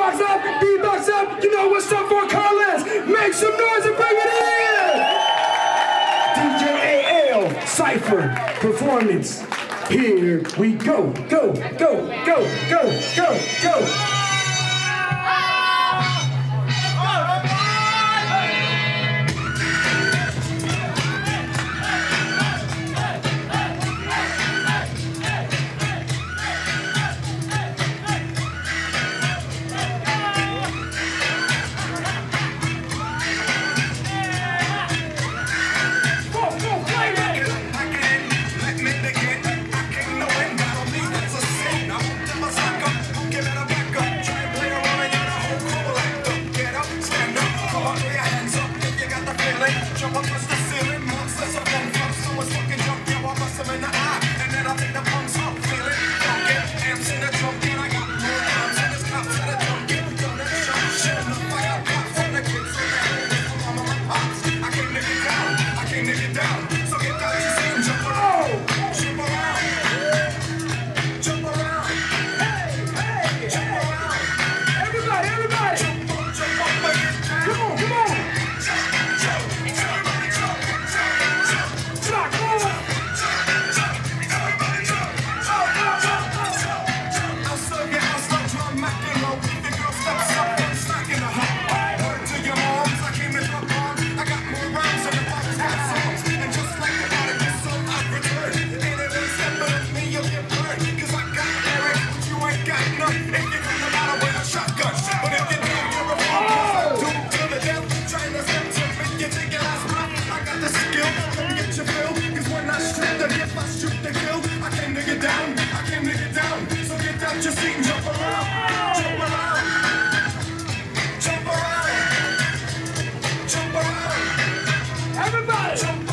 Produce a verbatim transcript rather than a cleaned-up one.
beatbox up, beatbox up. You know what's up for Carlos? Make some noise and bring it in. D J A L Cypher performance. Here we go, go, go, go, go, go, go. Jump up against the ceiling, monsters of one from someone's fucking jump, yo, I bust them in the eye, and then I'll take the punks off, feel it, don't get amps in the trunk, and I got more arms, and there's cops in the trunk, get done and shut shit in the fire, cops and the kids in the head, from mama and pops, I came to get down, I came to get down, so get down, you see, and jump around, jump around, jump around, hey, hey, jump around, Everybody, everybody, jump up, jump up, and get down, come on, come on. Just see, jump around, jump around, jump around, jump around, Everybody, jump